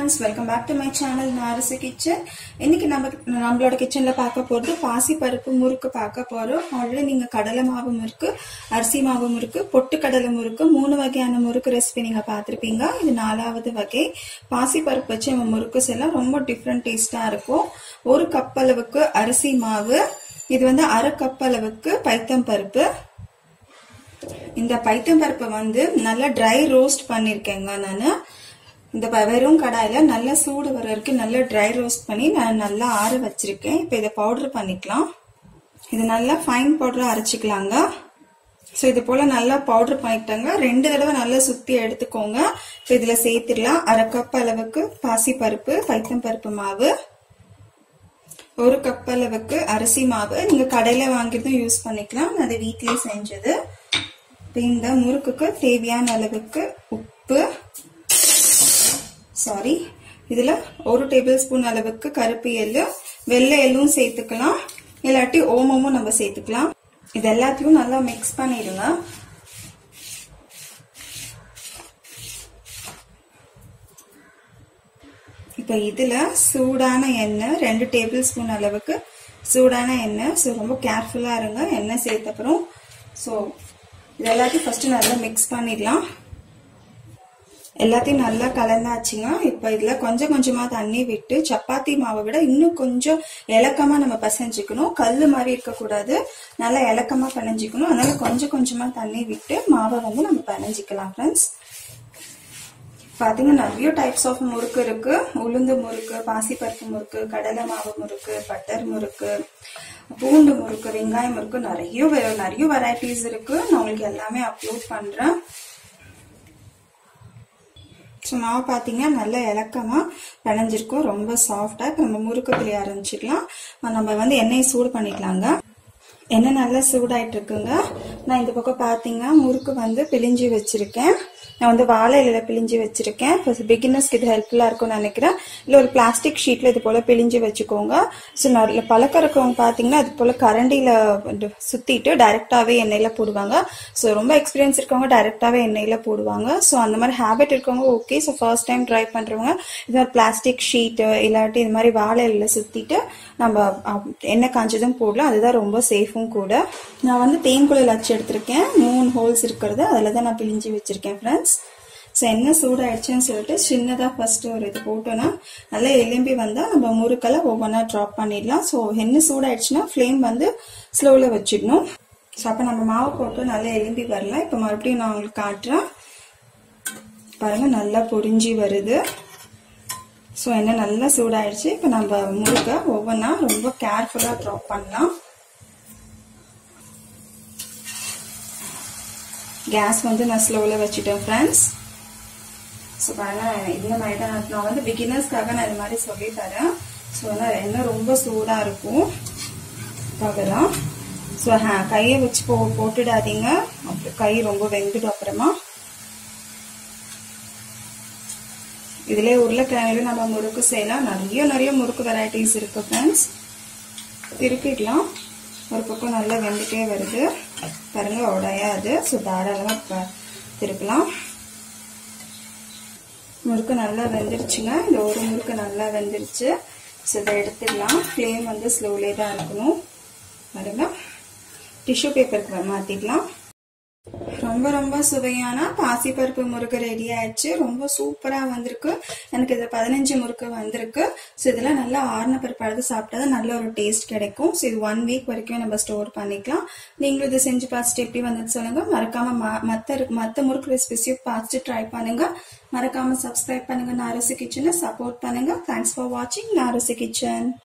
friends, welcome back to my channel Narusi Kitchen. இன்னைக்கு நம்மளோட கிச்சன்ல பார்க்க போறது பாசி பருப்பு முறுக்கு பார்க்க போறோம். ஆல்ரெடி நீங்க கடலை மாவும் இருக்கு, அரிசி மாவும் இருக்கு, பொட்டு கடலை முறுக்கு, 3 வகையான முறுக்கு ரெசிபி நீங்க பார்த்திருப்பீங்க. இது 4வது வகை. பாசி பருப்பு வச்சு நம்ம முறுக்கு செய்யலாம். ரொம்ப டிஃபரண்ட் டேஸ்டா இருக்கும். 1 கப் அளவுக்கு அரிசி மாவு, இது வந்து 1/2 கப் அளவுக்கு பைத்தம் பருப்பு. இந்த பைத்தம் பருப்பை வந்து நல்லா ட்ரை ரோஸ்ட் பண்ணிருக்கேங்க. நானு இந்த வெறும் கடாயில நல்லா சூடு வர வரைக்கும் நல்லா ட்ரை ரோஸ்ட் பண்ணி நான் நல்லா ஆற வச்சிருக்கேன். இப்ப இதை பவுடர் பண்ணிக்கலாம். இது நல்லா ஃபைன் பவுடரா அரைச்சிக்கலாங்க. ஸோ இது போல நல்லா பவுடர் பண்ணிட்டாங்க. 2 தடவை நல்லா சுத்தி எடுத்துக்கோங்க. இப்போ இதுல சேர்த்துடலாம் 1/2 கப் அளவுக்கு பாசி பருப்பு பைத்தம் பருப்பு மாவு, 1 கப் அளவுக்கு அரிசி மாவு. நீங்க கடையில வாங்கியதும் யூஸ் பண்ணிக்கலாம், அது வீட்லயே செஞ்சது. இந்த முறுக்குக்கு தேவையான அளவுக்கு உப்பு, இதுல 1 டேபிள் ஸ்பூன் அளவுக்கு கருப்பு எள்ளு, வெள்ளை எள்ளும் சேர்த்துக்கலாம், இல்லாட்டி ஓமமும் நம்ம சேர்த்துக்கலாம். இது எல்லாத்தையும் நல்லா மிக்ஸ் பண்ணிடுங்க. இப்ப இதுல சூடான எண்ணெய் 2 டேபிள் ஸ்பூன் அளவுக்கு சூடான எண்ணெய். ஸோ ரொம்ப கேர்ஃபுல்லா இருங்க எண்ணெய் சேர்த்த அப்புறம். ஸோ இது எல்லாத்தையும் ஃபர்ஸ்ட் நல்லா மிக்ஸ் பண்ணிடலாம். எல்லாத்தையும் நல்லா கலந்தாச்சுங்க. இப்ப இதுல கொஞ்சம் கொஞ்சமா தண்ணி விட்டு சப்பாத்தி மாவை விட இன்னும் கொஞ்சம் இலக்கமா நம்ம பிசைஞ்சுக்கணும். கல்லு மாதிரி இருக்கக்கூடாது, நல்லா இலக்கமா பிணைஞ்சிக்கணும். அதனால கொஞ்சம் கொஞ்சமா தண்ணி விட்டு மாவை வந்து நம்ம பிணைஞ்சிக்கலாம் ஃப்ரெண்ட்ஸ். பாத்தீங்கன்னா நிறைய டைப்ஸ் ஆஃப் முறுக்கு இருக்கு. உளுந்து முறுக்கு, பாசிப்பருப்பு முறுக்கு, கடலை மாவு முறுக்கு, பட்டர் முறுக்கு, பூண்டு முறுக்கு, வெங்காய முறுக்கு, நிறைய வெரைட்டிஸ் இருக்கு. நான் உங்களுக்கு எல்லாமே அப்லோட் பண்றேன். மாவு பாத்தீங்கன்னா நல்லா இலக்கமா பிணைஞ்சிருக்கும், ரொம்ப சாஃப்டா. இப்ப நம்ம முறுக்கு பிழிய ஆரம்பிச்சுக்கலாம். நம்ம வந்து எண்ணெயை சூடு பண்ணிக்கலாங்க. எண்ணெய் நல்லா சூடாயிட்டு இருக்குங்க. நான் இந்த பக்கம் பாத்தீங்கன்னா முறுக்கு வந்து பிழிஞ்சு வச்சிருக்கேன். நான் வந்து வாழை இலையில பிழிஞ்சு வச்சிருக்கேன். பிகினர்ஸ்க்கு இது ஹெல்ப்ஃபுல்லா இருக்கும்னு நினைக்கிறேன். இல்ல ஒரு பிளாஸ்டிக் ஷீட்ல இது போல பிழிஞ்சு வச்சுக்கோங்க. ஸோ நல்ல பழக்கம் இருக்கவங்க பாத்தீங்கன்னா அது போல கரண்டியில சுத்திட்டு டைரக்டாவே எண்ணெயில போடுவாங்க. ஸோ ரொம்ப எக்ஸ்பீரியன்ஸ் இருக்கவங்க டைரக்டாவே எண்ணெயில போடுவாங்க. ஸோ அந்த மாதிரி ஹேபிட் இருக்கவங்க okay. So first time try பண்றவங்க இது மாதிரி பிளாஸ்டிக் ஷீட் இல்லாட்டி இது மாதிரி வாழை இலையில சுத்திட்டு நம்ம எண்ணெய் காஞ்சதும் போடலாம். அதுதான் ரொம்ப சேஃபும் கூட. நான் வந்து தேன்குழல் அச்சு எடுத்திருக்கேன். 3 ஹோல்ஸ் இருக்கிறது அதுலதான் நான் பிழிஞ்சு வச்சிருக்கேன் ஃப்ரெண்ட்ஸ். ஸோ எண்ணெய் சூடாயிடுச்சுன்னு சொல்லிட்டு சின்னதா ஃபர்ஸ்ட் ஒரு இது போட்டோன்னா நல்லா எலும்பி வந்தா நம்ம முறுக்கெல்லாம் ஒவ்வொன்றா ட்ராப் பண்ணிடலாம். ஸோ எண்ணெய் சூடாயிடுச்சுன்னா ஃப்ளேம் வந்து ஸ்லோல வச்சிடணும். ஸோ அப்ப நம்ம மாவு போட்டு நல்லா எலும்பி வரலாம். இப்ப மறுபடியும் நான் உங்களுக்கு காட்டுறேன் பாருங்க, நல்லா பொரிஞ்சி வருது. ஸோ எண்ணெய் நல்லா சூடாயிடுச்சு. இப்ப நம்ம முறுக்க ஒவ்வொன்றா ரொம்ப கேர்ஃபுல்லா ட்ராப் பண்ணலாம். கேஸ் வந்து நான் ஸ்லோல வச்சுட்டேன் ஃப்ரெண்ட்ஸ். ஸோ பாருங்க, இந்த மாதிரி தான் நான் வந்து பிகினர்ஸ்க்காக நான் இது மாதிரி சொல்லி தரேன். ஸோ எண்ணெய் ரொம்ப சூடா இருக்கும் பார்க்கலாம். ஸோ கையை வச்சு போட்டுடாதீங்க, அப்புறம் கை ரொம்ப வெந்துடும். அப்புறமா இதுல உருளைக்கிழங்குல நம்ம முறுக்கு செய்யலாம். நிறைய முறுக்கு வெரைட்டிஸ் இருக்கு ஃப்ரெண்ட்ஸ். திருப்பிடலாம். ஒரு பக்கம் நல்லா வெந்துட்டே வருது பாருங்க, உடையாது. ஸோ தாராளமா திருப்பலாம். முறுக்கு நல்லா வெந்துருச்சுங்க. இந்த ஒரு முறுக்கு நல்லா வெந்துருச்சு. ஸோ இதை எடுத்துடலாம். ஃப்ளேம் வந்து ஸ்லோலே தான் இருக்கணும் பாருங்க. டிஷ்யூ பேப்பருக்கு மாத்திடலாம். ரொம்ப சுவையான பாசிப்பருப்பு முறுக்கு ரெடி ஆயிடுச்சு. ரொம்ப சூப்பரா வந்திருக்கு. எனக்கு இது 15 முறுக்கு வந்திருக்கு. ஸோ இதெல்லாம் நல்லா ஆறுன பருப்பு அழுது சாப்பிட்டா நல்ல ஒரு டேஸ்ட் கிடைக்கும். ஸோ இது 1 வீக் வரைக்கும் நம்ம ஸ்டோர் பண்ணிக்கலாம். நீங்களும் இதை செஞ்சு பார்த்துட்டு எப்படி வந்தது சொல்லுங்க. மறக்காம மத்த முறுக்கு ரெசிபிஸையும் பார்த்துட்டு ட்ரை பண்ணுங்க. மறக்காம சப்ஸ்கிரைப் பண்ணுங்க. நாருசி கிச்சனை சப்போர்ட் பண்ணுங்க. தேங்க்ஸ் ஃபார் வாட்சிங் நாருசி கிச்சன்.